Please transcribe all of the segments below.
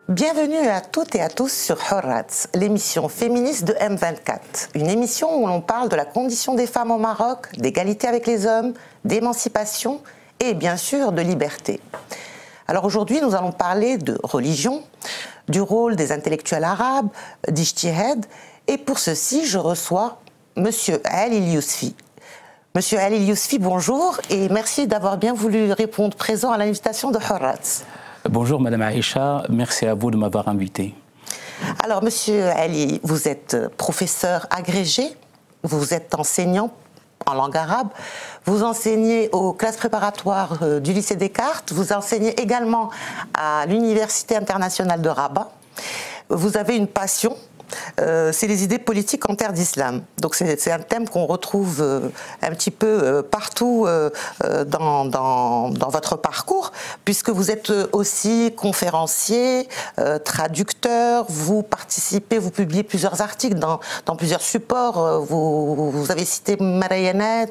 Bienvenue à toutes et à tous sur Hurriyet, l'émission féministe de M24. Une émission où l'on parle de la condition des femmes au Maroc, d'égalité avec les hommes, d'émancipation et bien sûr de liberté. Alors aujourd'hui, nous allons parler de religion, du rôle des intellectuels arabes, d'Ijtihad, et pour ceci, je reçois Monsieur Ali Yousfi. Monsieur Ali Yousfi, bonjour et merci d'avoir bien voulu répondre présent à l'invitation de Hurriyet. Bonjour Madame Aïcha, merci à vous de m'avoir invité. Alors Monsieur Ali, vous êtes professeur agrégé, vous êtes enseignant en langue arabe, vous enseignez aux classes préparatoires du lycée Descartes, vous enseignez également à l'Université internationale de Rabat. Vous avez une passion, c'est les idées politiques en terre d'islam. Donc c'est un thème qu'on retrouve un petit peu partout dans votre parcours, puisque vous êtes aussi conférencier, traducteur, vous participez, vous publiez plusieurs articles dans plusieurs supports. Vous avez cité Marianet,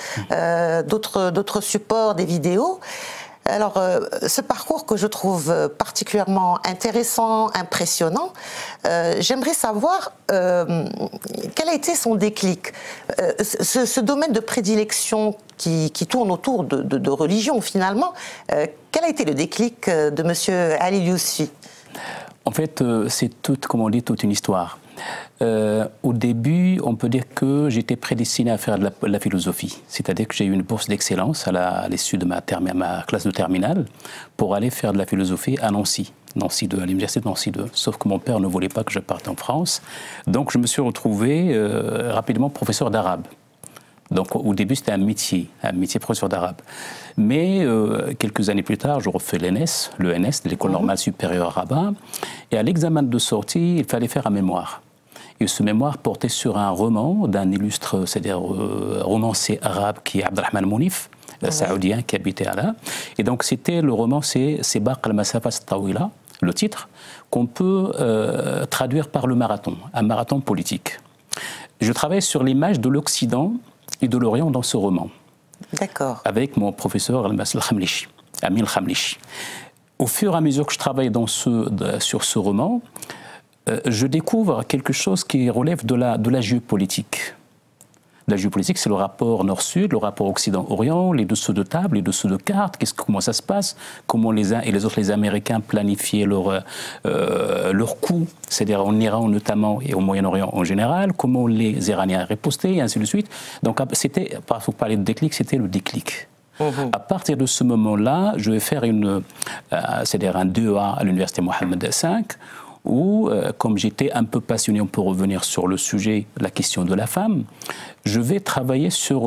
d'autres supports, des vidéos. Alors, ce parcours que je trouve particulièrement intéressant, impressionnant, j'aimerais savoir quel a été son déclic. Ce domaine de prédilection qui tourne autour de religion, finalement, quel a été le déclic de Monsieur Ali Yousfi? En fait, c'est comme on dit, toute une histoire. Au début, on peut dire que j'étais prédestiné à faire de la philosophie. C'est-à-dire que j'ai eu une bourse d'excellence à l'issue de ma classe de terminale pour aller faire de la philosophie à Nancy 2, à l'université de Nancy 2. Sauf que mon père ne voulait pas que je parte en France. Donc je me suis retrouvé rapidement professeur d'arabe. Donc au début, c'était un métier professeur d'arabe. Mais quelques années plus tard, je refais l'ENS, l'École normale supérieure à Rabat. Et à l'examen de sortie, il fallait faire un mémoire. Et ce mémoire portait sur un roman d'un illustre, c'est-à-dire romancier arabe qui est Abdelrahman Mounif, saoudien qui habitait là. Et donc c'était le roman, c'est Baq al-Masafat al-Tawila, le titre, qu'on peut traduire par le marathon, un marathon politique. Je travaille sur l'image de l'Occident et de l'Orient dans ce roman. D'accord. Avec mon professeur Amin Khamlichi. Au fur et à mesure que je travaille sur ce roman, je découvre quelque chose qui relève de la géopolitique. La géopolitique, c'est le rapport Nord-Sud, le rapport Occident-Orient, les dessous de table, les dessous de cartes, comment ça se passe, comment les uns et les autres, les Américains, planifiaient leurs coups, c'est-à-dire en Iran notamment et au Moyen-Orient en général, comment les Iraniens ripostaient, et ainsi de suite. Donc, c'était, pour parler de déclic, c'était le déclic. À partir de ce moment-là, je vais faire c'est-à-dire un DEA à l'université Mohammed V, où, comme j'étais un peu passionné, on peut revenir sur le sujet, la question de la femme, je vais travailler sur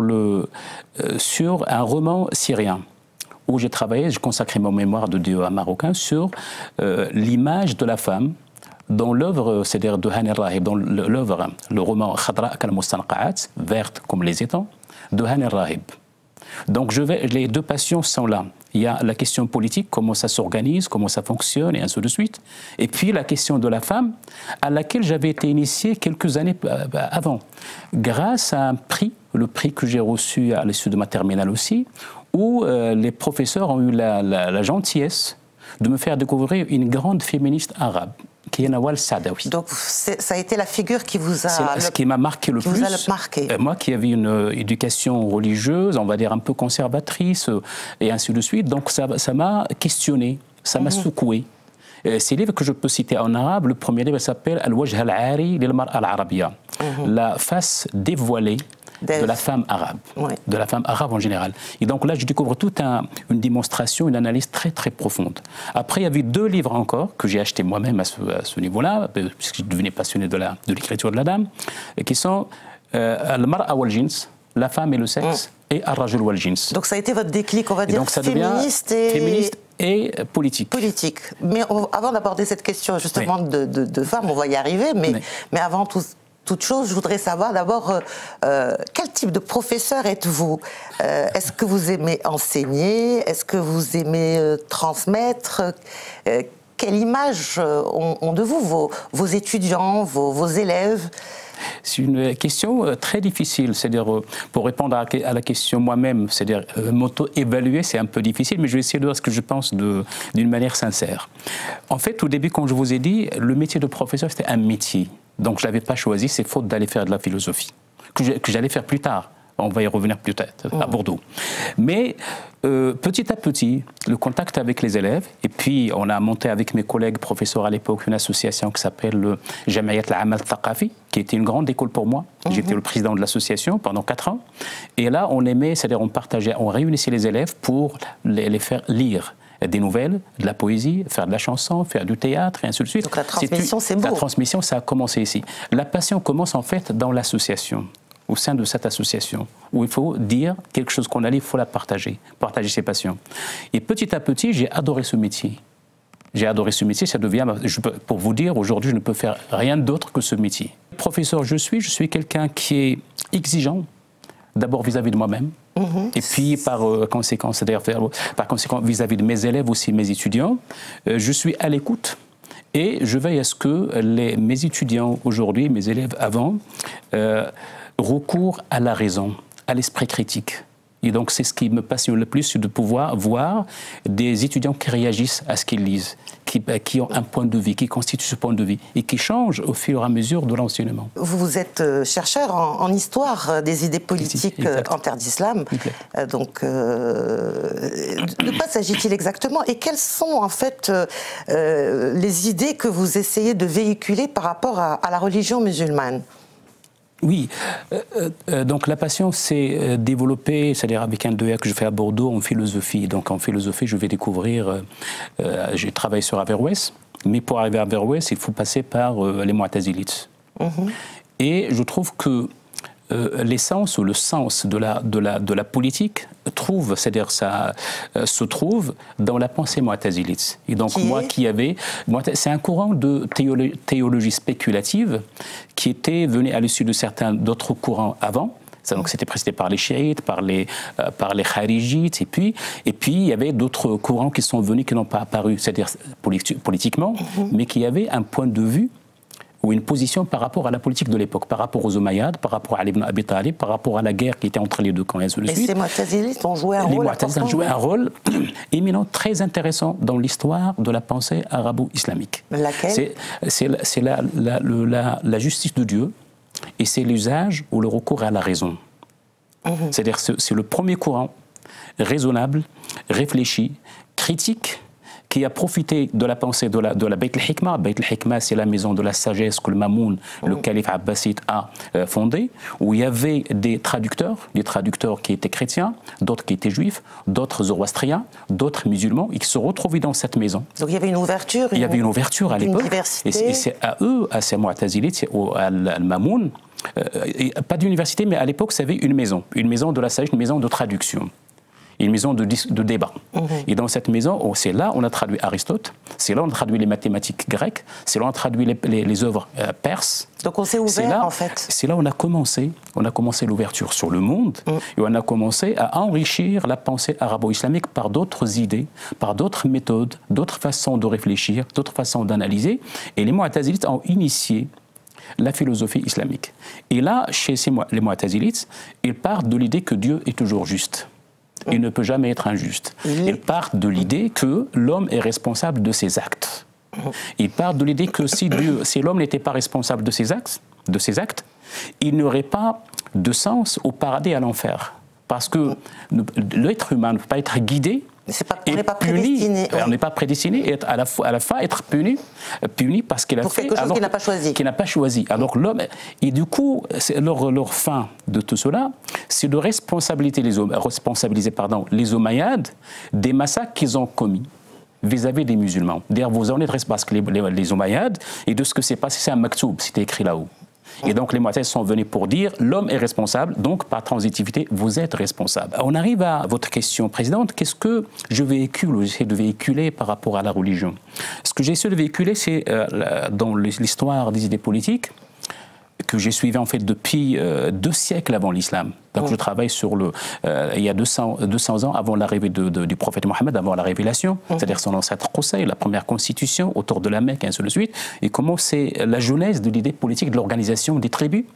un roman syrien, où j'ai consacré mon mémoire de DEA marocain sur l'image de la femme dans l'œuvre, c'est-à-dire de Hani Rahib, dans l'œuvre, le roman Khadra kal-Mustanqa'at, verte comme les étangs, de Hani Rahib. Donc les deux passions sont là. Il y a la question politique, comment ça s'organise, comment ça fonctionne, et ainsi de suite. Et puis la question de la femme, à laquelle j'avais été initié quelques années avant, grâce à un prix, le prix que j'ai reçu à l'issue de ma terminale aussi, où les professeurs ont eu la gentillesse de me faire découvrir une grande féministe arabe, qui est Nawal Saadawi. Donc ça a été la figure qui vous a... C'est ce qui m'a marqué le plus. Moi qui avais une éducation religieuse, on va dire un peu conservatrice, et ainsi de suite. Donc ça m'a questionné, ça m'a secoué. Ces livres que je peux citer en arabe, le premier livre s'appelle Al-Wajh al-Ari lil Mar'a al-Arabiyya, la face dévoilée de la femme arabe, de la femme arabe en général. Et donc là, je découvre toute une démonstration, une analyse très très profonde. Après, il y avait deux livres encore que j'ai achetés moi-même à ce niveau-là, puisque je devenais passionné de l'écriture de la dame, qui sont Al-Mar'a wal-Jins, la femme et le sexe, et Ar-Rajul wal-Jins. Donc ça a été votre déclic, on va dire, donc, ça féministe et politique. Politique. Mais avant d'aborder cette question justement de femmes, on va y arriver, mais avant toute chose, je voudrais savoir d'abord quel type de professeur êtes-vous? Est-ce que vous aimez enseigner? Est-ce que vous aimez transmettre? Quelle image ont de vous vos étudiants, vos élèves? C'est une question très difficile. C'est-à-dire, pour répondre à la question moi-même, c'est-à-dire m'auto-évaluer, c'est un peu difficile, mais je vais essayer de dire ce que je pense d'une manière sincère. En fait, au début, quand je vous ai dit, le métier de professeur, c'était un métier. Donc, je ne l'avais pas choisi, c'est faute d'aller faire de la philosophie, que j'allais faire plus tard. On va y revenir plus tard, à Bordeaux. Mais petit à petit, le contact avec les élèves, et puis on a monté avec mes collègues professeurs à l'époque une association qui s'appelle le Jamiat al-Amal Thaqafi, qui était une grande école pour moi. J'étais le président de l'association pendant 4 ans. Et là, on aimait, c'est-à-dire on partageait, on réunissait les élèves pour les faire lire des nouvelles, de la poésie, faire de la chanson, faire du théâtre, et ainsi de suite. Donc la transmission, c'est beau. La transmission, ça a commencé ici. La passion commence en fait dans l'association, au sein de cette association, où il faut dire quelque chose qu'on a lu, il faut la partager ses passions. Et petit à petit, j'ai adoré ce métier. J'ai adoré ce métier, ça devient, pour vous dire, aujourd'hui, je ne peux faire rien d'autre que ce métier. Professeur, je suis quelqu'un qui est exigeant, d'abord vis-à-vis de moi-même, et puis par conséquent, c'est-à-dire par conséquent vis-à-vis de mes élèves aussi, mes étudiants. Je suis à l'écoute. Et je veille à ce que mes étudiants aujourd'hui, mes élèves avant, recourent à la raison, à l'esprit critique. Et donc c'est ce qui me passionne le plus, c'est de pouvoir voir des étudiants qui réagissent à ce qu'ils lisent, qui ont un point de vue, qui constituent ce point de vue et qui changent au fur et à mesure de l'enseignement. Vous êtes chercheur en histoire des idées politiques en terre d'islam. Donc, de quoi s'agit-il exactement? Et quelles sont en fait les idées que vous essayez de véhiculer par rapport à la religion musulmane? Oui, donc la passion s'est développée, c'est-à-dire avec un 2A que je fais à Bordeaux en philosophie. Donc en philosophie, je vais découvrir, j'ai travaillé sur Averroès, mais pour arriver à Averroès, il faut passer par les Mu'tazilites. Et je trouve que l'essence ou le sens de la politique c'est-à-dire ça se trouve dans la pensée mu'tazilite. Et donc c'est un courant de théologie spéculative qui était venu à l'issue de certains d'autres courants avant. Donc c'était précédé par les chiites, par les kharijites, et puis il y avait d'autres courants qui sont venus qui n'ont pas apparu, c'est-à-dire politiquement, mais qui avaient un point de vue ou une position par rapport à la politique de l'époque, par rapport aux Omeyyades, par rapport à Ali ibn Abi Talib, par rapport à la guerre qui était entre les deux camps, et ainsi de suite. Et ces Mu'tazilites ont joué un rôle important. Les Mu'tazilites ont joué un rôle éminent, très intéressant dans l'histoire de la pensée arabo-islamique. Laquelle? C'est la justice de Dieu, et c'est l'usage ou le recours à la raison. C'est-à-dire c'est le premier courant raisonnable, réfléchi, critique, qui a profité de la pensée de la Bayt al-Hikma. Bayt al-Hikma, c'est la maison de la sagesse que le Mamoun, le calife abbasside, a fondée, où il y avait des traducteurs qui étaient chrétiens, d'autres qui étaient juifs, d'autres zoroastriens, d'autres musulmans, et qui se retrouvaient dans cette maison. Donc il y avait une ouverture. Il y avait une ouverture à l'époque. Et c'est à eux, à ces Mu'tazilites, à Mamoun, pas d'université, mais à l'époque, c'était une maison de la sagesse, une maison de traduction. Une maison de débat. Et dans cette maison, c'est là on a traduit Aristote, c'est là on a traduit les mathématiques grecques, c'est là on a traduit les œuvres perses. Donc on s'est ouvert en fait. C'est là on a commencé l'ouverture sur le monde et on a commencé à enrichir la pensée arabo-islamique par d'autres idées, par d'autres méthodes, d'autres façons de réfléchir, d'autres façons d'analyser. Et les Mu'tazilites ont initié la philosophie islamique. Et là, chez les Mu'tazilites, ils partent de l'idée que Dieu est toujours juste. Il ne peut jamais être injuste. Ils partent de l'idée que l'homme est responsable de ses actes. Ils partent de l'idée que si l'homme n'était pas responsable de ses actes, il n'y aurait pas de sens au paradis et à l'enfer. Parce que l'être humain ne peut pas être guidé. On n'est pas prédestiné. On n'est pas prédestiné et à la fin être puni parce qu'il a pour fait quelque chose qu'il n'a pas choisi. Qu'il n'a pas choisi. Alors l'homme, et du coup, leur fin de tout cela, c'est de responsabiliser les Omeyyades des massacres qu'ils ont commis vis-à-vis des musulmans. D'ailleurs, vous en êtes responsable parce que les Omeyyades, et de ce que c'est passé, c'est un maktoub, c'était écrit là-haut. Et donc les Mu'tazilites sont venus pour dire l'homme est responsable, donc par transitivité, vous êtes responsable. On arrive à votre question, Présidente, qu'est-ce que j'essaie de véhiculer par rapport à la religion? Ce que j'essaie de véhiculer, c'est dans l'histoire des idées politiques, que j'ai suivi en fait depuis 2 siècles avant l'islam. Donc je travaille sur il y a 200 ans avant l'arrivée du prophète Mohammed, avant la révélation, c'est-à-dire son ancêtre Qusay, la première constitution autour de la Mecque, et ainsi de suite, et comment c'est la genèse de l'idée politique de l'organisation des tribus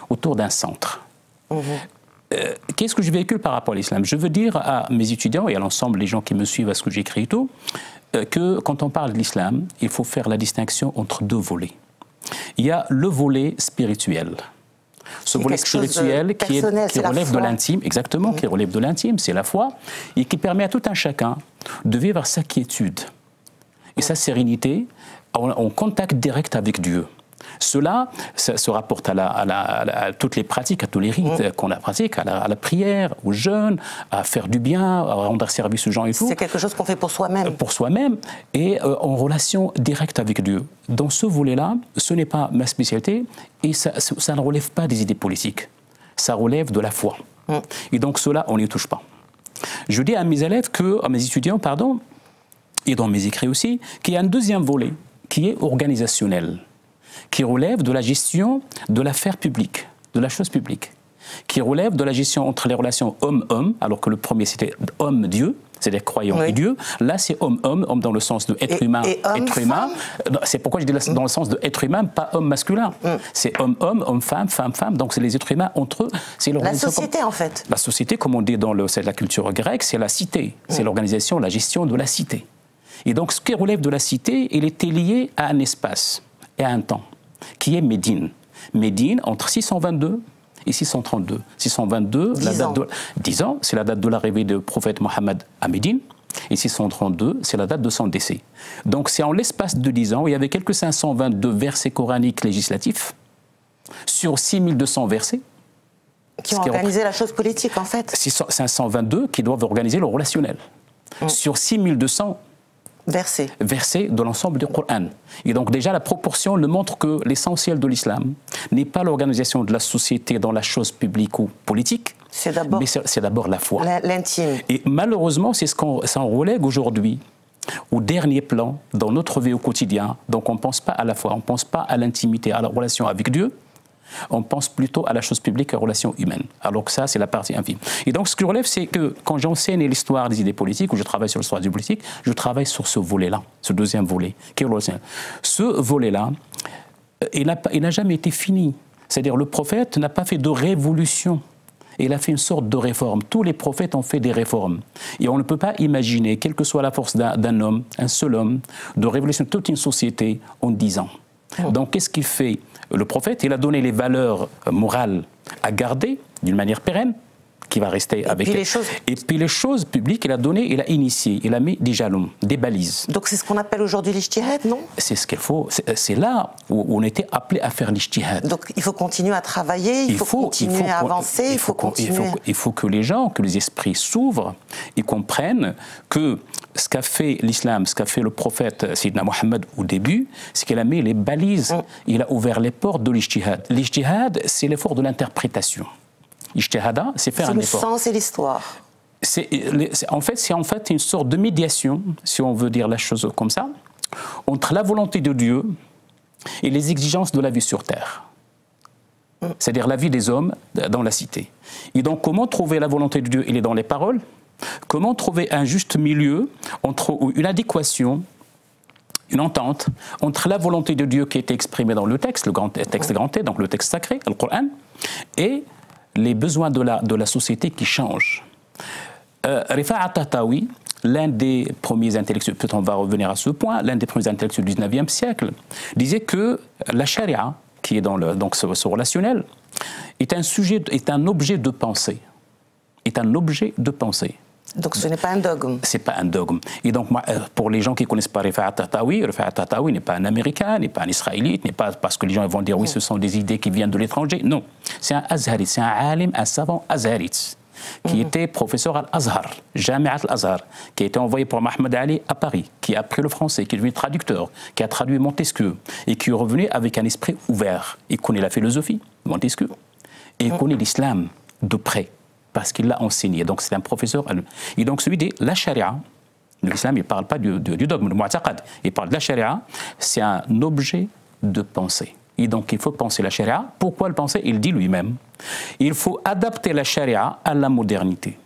autour d'un centre. Qu'est-ce que je véhicule par rapport à l'islam? Je veux dire à mes étudiants et à l'ensemble des gens qui me suivent à ce que j'écris et tout, que quand on parle de l'islam, il faut faire la distinction entre deux volets. Il y a le volet spirituel. Ce volet spirituel qui relève de l'intime, exactement, qui relève de l'intime, c'est la foi, et qui permet à tout un chacun de vivre sa quiétude et sa sérénité en contact direct avec Dieu. Cela se rapporte à toutes les pratiques, à tous les rites qu'on a pratiqués, à la prière, au jeûne, à faire du bien, à rendre service aux gens et tout. C'est quelque chose qu'on fait pour soi-même. Pour soi-même et en relation directe avec Dieu. Dans ce volet-là, ce n'est pas ma spécialité et ça ne relève pas des idées politiques. Ça relève de la foi. Et donc cela, on n'y touche pas. Je dis à mes élèves, à mes étudiants, pardon, et dans mes écrits aussi, qu'il y a un deuxième volet qui est organisationnel, qui relève de la gestion de l'affaire publique, de la chose publique, qui relève de la gestion entre les relations homme-homme, alors que le premier c'était homme-dieu, c'est-à-dire croyant et Dieu. Là, c'est homme-homme, homme dans le sens de être humain, être humain. C'est pourquoi je dis dans le sens de être humain, pas homme masculin. C'est homme-homme, homme-femme, femme-femme. Donc, c'est les êtres humains entre eux. La société, en fait. La société, comme on dit dans la culture grecque, c'est la cité. C'est l'organisation, la gestion de la cité. Et donc, ce qui relève de la cité, il était lié à un espace et à un temps, qui est Médine. Médine, entre 622 et 632. 622, 10 ans, c'est la date de l'arrivée du prophète Mohammed à Médine. Et 632, c'est la date de son décès. Donc, c'est en l'espace de 10 ans où il y avait quelques 522 versets coraniques législatifs sur 6200 versets. Qui ont organisé la chose politique, en fait. 522 qui doivent organiser le relationnel. Sur 6200 versets de l'ensemble du Coran. Et donc déjà la proportion le montre que l'essentiel de l'islam n'est pas l'organisation de la société dans la chose publique ou politique, mais c'est d'abord la foi. L'intime. Et malheureusement, c'est ce qu'on relègue aujourd'hui au dernier plan dans notre vie au quotidien. Donc on ne pense pas à la foi, on ne pense pas à l'intimité, à la relation avec Dieu. On pense plutôt à la chose publique et aux relations humaines. Alors que ça, c'est la partie infime. Et donc, ce que je relève, c'est que quand j'enseigne l'histoire des idées politiques, ou je travaille sur l'histoire des idées politiques, je travaille sur ce volet-là, ce deuxième volet, qui est le relationnel. Ce volet-là, il n'a jamais été fini. C'est-à-dire, le prophète n'a pas fait de révolution. Il a fait une sorte de réforme. Tous les prophètes ont fait des réformes. Et on ne peut pas imaginer, quelle que soit la force d'un homme, un seul homme, de révolutionner toute une société en 10 ans. Donc, qu'est-ce qu'il fait? Le prophète, il a donné les valeurs morales à garder d'une manière pérenne, qui va rester avec elle. Et puis les choses publiques, il a donné, il a initié, il a mis des jalons, des balises. Donc c'est ce qu'on appelle aujourd'hui l'ijtihad, non? C'est ce qu'il faut. C'est là où on était appelé à faire l'ijtihad. Donc il faut continuer à travailler, il faut continuer à avancer, il faut continuer. Il faut que les gens, que les esprits s'ouvrent et comprennent que ce qu'a fait l'islam, ce qu'a fait le prophète Sayyidina Mohammed au début, c'est qu'il a mis les balises, il a ouvert les portes de l'ijtihad. L'ijtihad, c'est l'effort de l'interprétation. Ijtihada, c'est faire un effort. C'est le sens et l'histoire. C'est en fait une sorte de médiation, si on veut dire la chose comme ça, entre la volonté de Dieu et les exigences de la vie sur terre. C'est-à-dire la vie des hommes dans la cité. Et donc, comment trouver la volonté de Dieu? Il est dans les paroles. Comment trouver un juste milieu entre une adéquation, une entente entre la volonté de Dieu qui était exprimée dans le texte, le texte grand T, donc le texte sacré, le Coran, et les besoins de la société qui changent. Rifa'a Tahtawi, l'un des premiers intellectuels, peut-être on va revenir à ce point, l'un des premiers intellectuels du 19e siècle, disait que la charia, qui est dans ce relationnel, est un objet de pensée. Est un objet de pensée. Donc ce n'est pas un dogme. C'est pas un dogme. Et donc pour les gens qui ne connaissent pas Rifa'a Tahtawi n'est pas un Américain, n'est pas un Israélite, n'est pas parce que les gens vont dire oui, ce sont des idées qui viennent de l'étranger. Non, c'est un Azharite, c'est un alim, un savant Azharite, qui était professeur à l'Azhar, Jami'at al-Azhar, qui a été envoyé pour Mohamed Ali à Paris, qui a appris le français, qui est devenu traducteur, qui a traduit Montesquieu, et qui est revenu avec un esprit ouvert. Il connaît la philosophie, Montesquieu, et il connaît l'islam de près, parce qu'il l'a enseigné. Donc c'est un professeur. Et donc celui dit la charia, l'islam, il ne parle pas du dogme, du mu'taqad, il parle de la charia, c'est un objet de pensée. Et donc il faut penser la charia. Pourquoi le penser? Il dit lui-même, il faut adapter la charia à la modernité.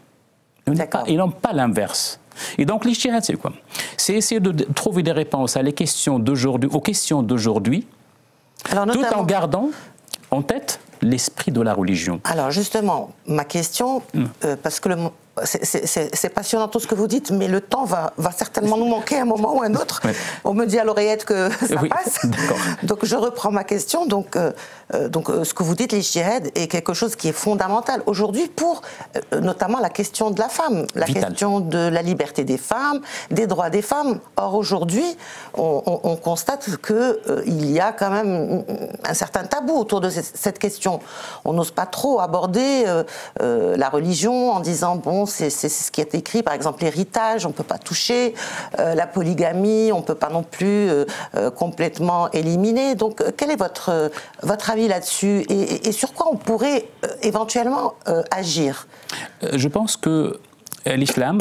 Et non pas l'inverse. Et donc l'ijtihad, c'est quoi? C'est essayer de trouver des réponses à aux questions d'aujourd'hui, tout en gardant en tête l'esprit de la religion. Alors justement, ma question, parce que c'est passionnant tout ce que vous dites, mais le temps va certainement nous manquer à un moment ou à un autre. Ouais. On me dit à l'oreillette que ça passe. Donc je reprends ma question. Donc ce que vous dites, l'ijtihad est quelque chose qui est fondamental aujourd'hui pour notamment la question de la femme, la question de la liberté des femmes, des droits des femmes. Or aujourd'hui, on constate qu'il y a quand même un certain tabou autour de cette question. On n'ose pas trop aborder la religion en disant bon, c'est ce qui est écrit, par exemple l'héritage, on ne peut pas toucher, la polygamie, on ne peut pas non plus complètement éliminer. Donc quel est votre avis là-dessus et sur quoi on pourrait éventuellement agir? Je pense que l'islam,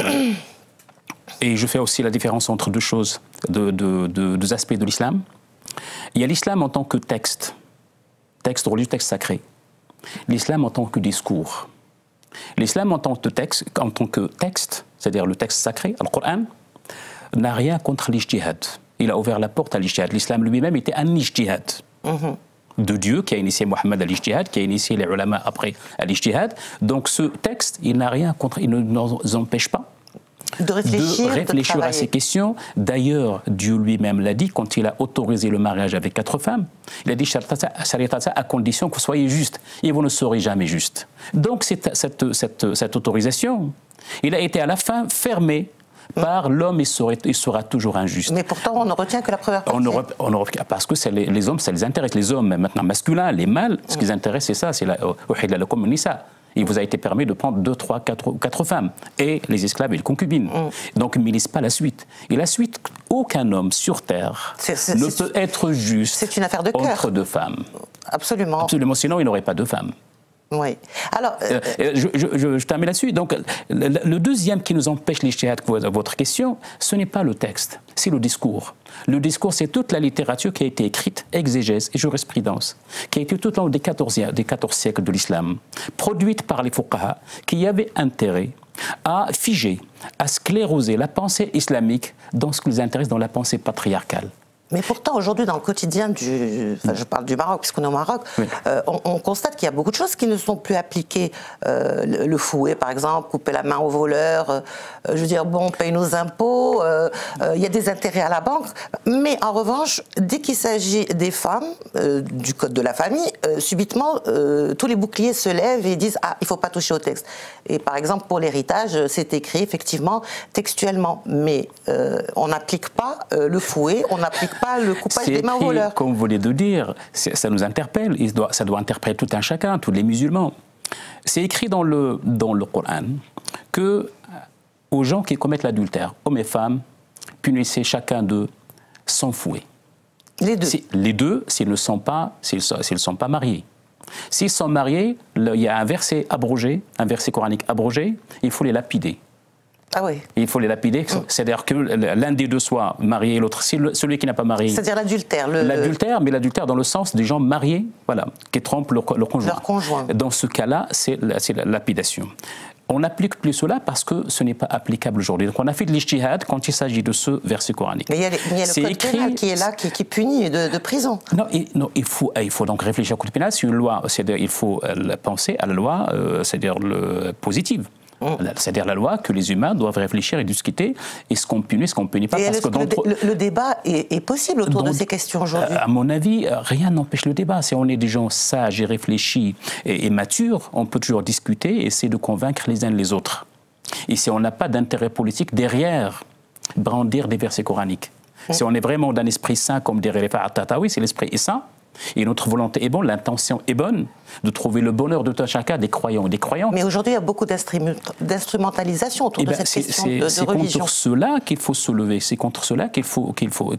et je fais aussi la différence entre deux choses, deux aspects de l'islam, il y a l'islam en tant que texte religieux, texte sacré, l'islam en tant que discours. L'islam en tant que texte, c'est-à-dire le texte sacré, le Coran, n'a rien contre l'ijtihad. Il a ouvert la porte à l'ijtihad. L'islam lui-même était un ijtihad de Dieu qui a initié Mohammed à l'ijtihad, qui a initié les ulama après à l'ijtihad. Donc ce texte, il n'a rien contre, il ne nous empêche pas de réfléchir à ces questions. D'ailleurs, Dieu lui-même l'a dit quand il a autorisé le mariage avec 4 femmes. Il a dit à condition que vous soyez juste. Et vous ne serez jamais juste. Donc cette autorisation, il a été à la fin fermé par l'homme, il sera toujours injuste. Mais pourtant, on ne retient que la première partie. Parce que les hommes, ça les intéresse. Les hommes, maintenant masculins, les mâles, ce qui les intéresse, c'est ça. C'est la il vous a été permis de prendre 2, 3, 4 femmes. Et les esclaves et les concubines. Donc, ils ne lisent pas la suite. Et la suite, aucun homme sur Terre ne peut être juste c'est une affaire de cœur. Entre 2 femmes. Absolument. Absolument, sinon il n'aurait pas 2 femmes. Oui. Alors, je termine là-dessus. Donc, le deuxième qui nous empêche l'ijtihad, votre question, ce n'est pas le texte, c'est le discours. Le discours, c'est toute la littérature qui a été écrite, exégèse et jurisprudence, qui a été tout au long des 14 siècles de l'islam, produite par les fuqaha, qui avaient intérêt à figer, à scléroser la pensée islamique dans ce qui les intéresse, dans la pensée patriarcale. Mais pourtant, aujourd'hui, dans le quotidien je parle du Maroc, puisqu'on est au Maroc, oui. On constate qu'il y a beaucoup de choses qui ne sont plus appliquées. Le fouet, par exemple, couper la main aux voleurs, je veux dire, bon, on paye nos impôts, il y a des intérêts à la banque. Mais en revanche, dès qu'il s'agit des femmes, du code de la famille, subitement, tous les boucliers se lèvent et disent « Ah, il ne faut pas toucher au texte ». Et par exemple, pour l'héritage, c'est écrit effectivement textuellement. Mais on n'applique pas le fouet, on n'applique pas le coupage des mains aux voleurs. Comme vous venez de dire, ça nous interpelle, ça doit interpeller tout un chacun, tous les musulmans. C'est écrit dans le Coran que aux gens qui commettent l'adultère, hommes et femmes, punissez chacun d'eux sans fouet. Les deux, s'ils ne sont pas mariés. S'ils sont mariés, il y a un verset abrogé, un verset coranique abrogé, il faut les lapider. Ah oui. Il faut les lapider, c'est-à-dire que l'un des deux soit marié et l'autre, celui qui n'a pas marié. C'est-à-dire l'adultère. L'adultère, mais l'adultère dans le sens des gens mariés, voilà, qui trompent leur conjoint. Leur conjoint. Dans ce cas-là, c'est la lapidation. On n'applique plus cela parce que ce n'est pas applicable aujourd'hui. Donc on a fait de l'ijtihad quand il s'agit de ce verset coranique. Mais il y a le code pénal qui est là, qui punit de prison. Non, il faut donc réfléchir au code pénal. C'est une loi, c'est-à-dire il faut penser à la loi, c'est-à-dire positive. C'est-à-dire la loi que les humains doivent réfléchir et discuter, est-ce qu'on punit, est-ce qu'on ne punit pas. Parce que le débat est possible autour de ces questions aujourd'hui. À mon avis, rien n'empêche le débat. Si on est des gens sages et réfléchis et matures, on peut toujours discuter et essayer de convaincre les uns les autres. Et si on n'a pas d'intérêt politique derrière, brandir des versets coraniques. Si on est vraiment d'un esprit saint, comme dirait les Tatawi, si l'esprit est saint, et notre volonté est bonne, l'intention est bonne, de trouver le bonheur de tout un chacun, des croyants et des croyantes. Mais aujourd'hui, il y a beaucoup d'instrumentalisation autour de cette question de religion. C'est contre cela qu'il faut se lever, c'est contre cela qu'il faut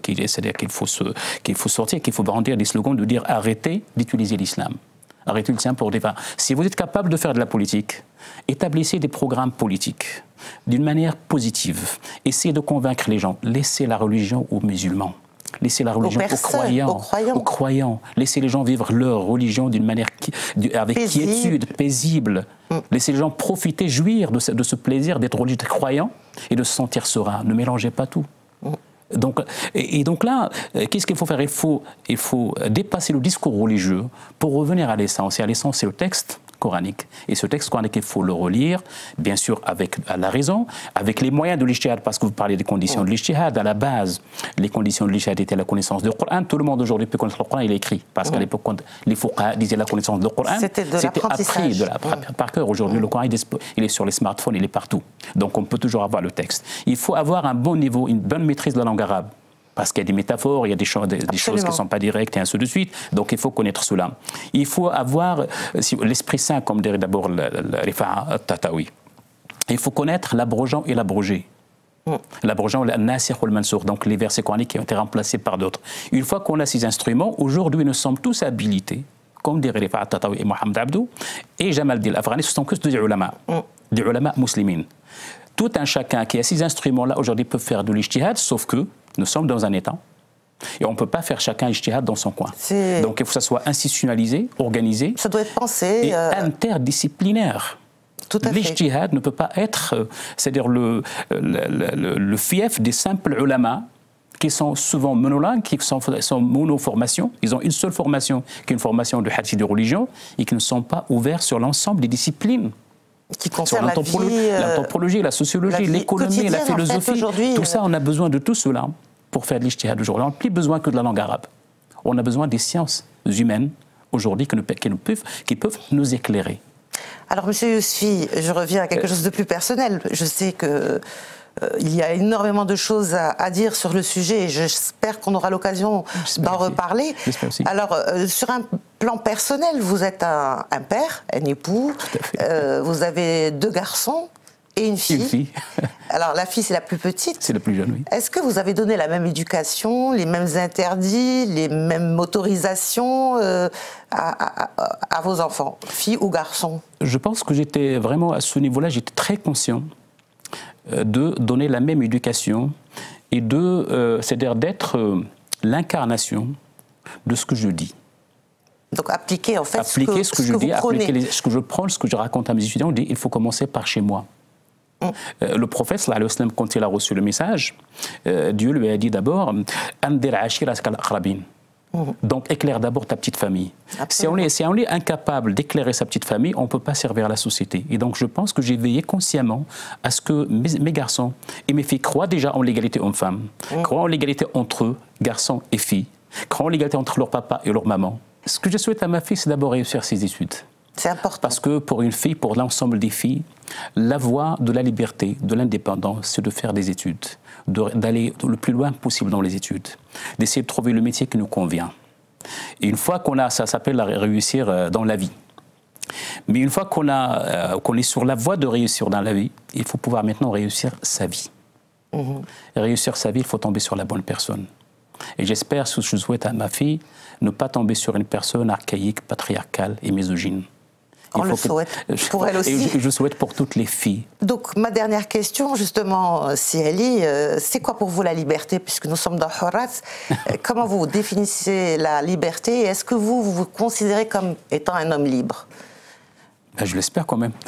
sortir, qu'il faut brandir des slogans de dire arrêtez d'utiliser l'islam. Arrêtez l'islam pour des fins. Si vous êtes capable de faire de la politique, établissez des programmes politiques d'une manière positive. Essayez de convaincre les gens. Laissez la religion aux musulmans. Laissez la religion aux croyants. Laissez les gens vivre leur religion d'une manière avec quiétude, paisible. Laissez les gens profiter, jouir de ce plaisir d'être religieux croyant et de se sentir serein. Ne mélangez pas tout. Et donc là, qu'est-ce qu'il faut faire? Il faut dépasser le discours religieux pour revenir à l'essence. Et à l'essence, c'est le texte coranique. Et ce texte coranique, il faut le relire, bien sûr, avec la raison, avec les moyens de l'ijtihad, parce que vous parlez des conditions de l'ijtihad. À la base, les conditions de l'ijtihad étaient la connaissance du Coran. Tout le monde aujourd'hui peut connaître le Coran, il est écrit. Parce qu'à l'époque, quand les fuqaha disaient la connaissance du Coran, c'était appris par cœur. Aujourd'hui, le Coran, il est sur les smartphones, il est partout. Donc on peut toujours avoir le texte. Il faut avoir un bon niveau, une bonne maîtrise de la langue arabe. Parce qu'il y a des métaphores, il y a des choses qui ne sont pas directes et ainsi de suite. Donc il faut connaître cela. Il faut avoir l'Esprit Saint, comme dirait d'abord le Rifa'a Tatawi. Il faut connaître l'abrogeant et l'abrogé. L'abrogeant, le nasikh ou le mansoukh, donc les versets coraniques qui ont été remplacés par d'autres. Une fois qu'on a ces instruments, aujourd'hui nous sommes tous habilités, comme dirait Rifa'a Tatawi et Mohamed Abdou, et Jamal Dil Afghani, ce sont tous des ulama musulmans. Tout un chacun qui a ces instruments-là aujourd'hui peut faire de l'ijtihad, sauf que nous sommes dans un État et on ne peut pas faire chacun ijtihad dans son coin. Donc il faut que ça soit institutionnalisé, organisé. Ça doit être pensé. Et interdisciplinaire. Tout à fait. L'ijtihad ne peut pas être, c'est-à-dire le fief des simples ulama qui sont souvent monolingues, qui sont monoformations. Ils ont une seule formation, qui est une formation de hadith de religion, et qui ne sont pas ouverts sur l'ensemble des disciplines. Qui concerne l'anthropologie, la sociologie, l'économie, la philosophie. En fait, tout ça, on a besoin de tout cela pour faire de l'ijtihad aujourd'hui. On n'a plus besoin que de la langue arabe. On a besoin des sciences humaines aujourd'hui qui peuvent nous éclairer. Alors, Monsieur Yousfi, je reviens à quelque chose de plus personnel. Je sais que il y a énormément de choses à dire sur le sujet et j'espère qu'on aura l'occasion d'en reparler. Alors, sur un plan personnel, vous êtes un père, un époux, vous avez 2 garçons et une fille. Une fille. Alors, la fille, c'est la plus petite. C'est la plus jeune, oui. Est-ce que vous avez donné la même éducation, les mêmes interdits, les mêmes autorisations à vos enfants, filles ou garçons? Je pense que j'étais vraiment, à ce niveau-là, j'étais très conscient de donner la même éducation et c'est-à-dire d'être l'incarnation de ce que je dis. Donc appliquer en fait ce que je dis, ce que je prends, ce que je raconte à mes étudiants, on dit il faut commencer par chez moi. Le prophète sallallahu alayhi wa sallam, quand il a reçu le message, Dieu lui a dit d'abord Andir ashiratak al-aqrabin. Donc éclaire d'abord ta petite famille. Si on est incapable d'éclairer sa petite famille, on ne peut pas servir la société. Et donc je pense que j'ai veillé consciemment à ce que mes garçons et mes filles croient déjà en l'égalité homme-femme, croient en l'égalité entre eux, garçons et filles, croient en l'égalité entre leur papa et leur maman. Ce que je souhaite à ma fille, c'est d'abord réussir ses études. C'est important. Parce que pour une fille, pour l'ensemble des filles, la voie de la liberté, de l'indépendance, c'est de faire des études, d'aller le plus loin possible dans les études, d'essayer de trouver le métier qui nous convient. Et une fois qu'on a, ça s'appelle réussir dans la vie. Mais une fois qu'on est sur la voie de réussir dans la vie, il faut pouvoir maintenant réussir sa vie. Et réussir sa vie, il faut tomber sur la bonne personne. Et j'espère, ce que je souhaite à ma fille, ne pas tomber sur une personne archaïque, patriarcale et misogyne. On le souhaite pour elle aussi. Et je souhaite pour toutes les filles. Donc, ma dernière question, justement, Siali, c'est quoi pour vous la liberté? Puisque nous sommes dans Horatz, comment vous définissez la liberté? Est-ce que vous vous considérez comme étant un homme libre? Je l'espère quand même.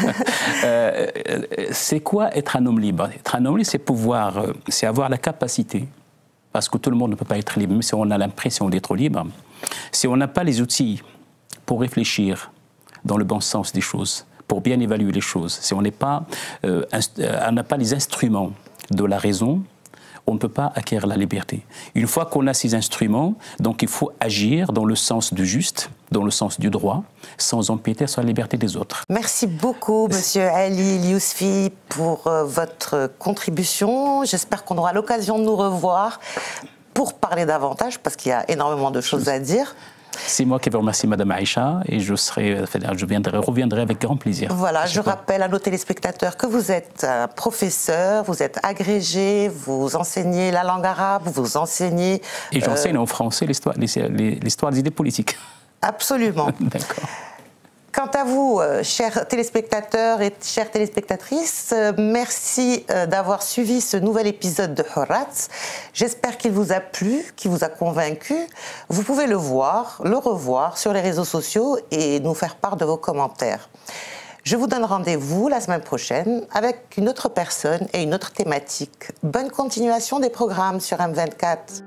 C'est quoi être un homme libre? Être un homme libre, c'est avoir la capacité, parce que tout le monde ne peut pas être libre, même si on a l'impression d'être libre, si on n'a pas les outils pour réfléchir dans le bon sens des choses, pour bien évaluer les choses. Si on n'a pas les instruments de la raison, on ne peut pas acquérir la liberté. Une fois qu'on a ces instruments, donc il faut agir dans le sens du juste, dans le sens du droit, sans empiéter sur la liberté des autres. Merci beaucoup, Monsieur Ali Yousfi, pour votre contribution. J'espère qu'on aura l'occasion de nous revoir pour parler davantage, parce qu'il y a énormément de choses à dire. C'est moi qui vous remercie, Madame Aïcha, et je reviendrai avec grand plaisir. Voilà, je rappelle à nos téléspectateurs que vous êtes professeur, vous êtes agrégé, vous enseignez la langue arabe, vous enseignez... Et j'enseigne en français l'histoire des idées politiques. Absolument. D'accord. Quant à vous, chers téléspectateurs et chères téléspectatrices, merci d'avoir suivi ce nouvel épisode de Horatz. J'espère qu'il vous a plu, qu'il vous a convaincu. Vous pouvez le voir, le revoir sur les réseaux sociaux et nous faire part de vos commentaires. Je vous donne rendez-vous la semaine prochaine avec une autre personne et une autre thématique. Bonne continuation des programmes sur M24.